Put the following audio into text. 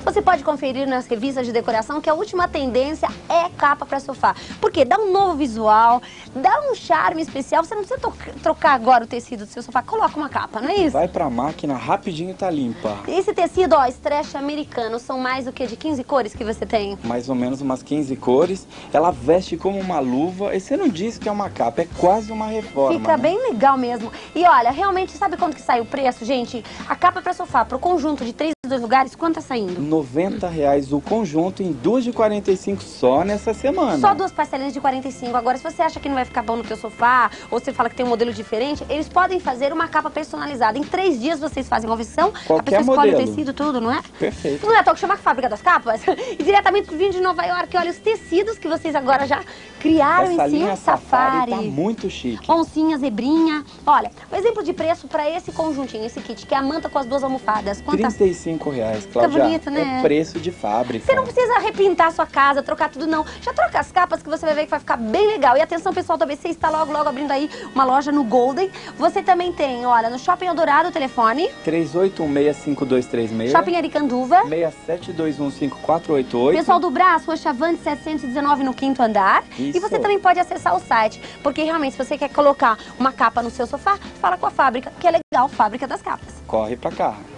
Você pode conferir nas revistas de decoração que a última tendência é capa para sofá. Porque dá um novo visual, dá um charme especial. Você não precisa trocar agora o tecido do seu sofá. Coloca uma capa, não é isso? Vai pra máquina, rapidinho tá limpa. Esse tecido, ó, stretch americano, são mais do que de 15 cores que você tem? Mais ou menos umas 15 cores. Ela veste como uma luva. E você não diz que é uma capa, é quase uma reforma. Fica né? bem legal mesmo. E olha, realmente, sabe quanto que sai o preço, gente? A capa para sofá, pro conjunto de 3 lugares, quanto tá saindo? R$90 o conjunto em 2 de 45 só nessa semana. Só 2 parcelinhas de 45. Agora, se você acha que não vai ficar bom no teu sofá, ou você fala que tem um modelo diferente, eles podem fazer uma capa personalizada. Em 3 dias vocês fazem uma versão, Qualquer a pessoa escolhe modelo. o tecido, tudo, não é? Perfeito. Não é à toa que chama a Fábrica das Capas? E diretamente vindo de Nova York, olha os tecidos que vocês agora já criaram Essa em cima linha Safari tá muito chique. Oncinha, zebrinha. Olha, o exemplo de preço para esse conjuntinho, esse kit, que é a manta com as 2 almofadas. Quantas? R$35, Cláudia. bonito, né? É preço de fábrica. Você não precisa repintar a sua casa, trocar tudo, não. Já troca as capas que você vai ver que vai ficar bem legal. E atenção, pessoal, do ABC está logo abrindo aí uma loja no Golden. Você também tem, olha, no Shopping Eldorado, o telefone. 3816-5236. Shopping Aricanduva. 67215488. Pessoal do Brás, Rua Chavante 719 no 5º andar. Isso. E você também pode acessar o site, porque realmente, se você quer colocar uma capa no seu sofá, fala com a fábrica, que é legal, Fábrica das Capas. Corre pra cá.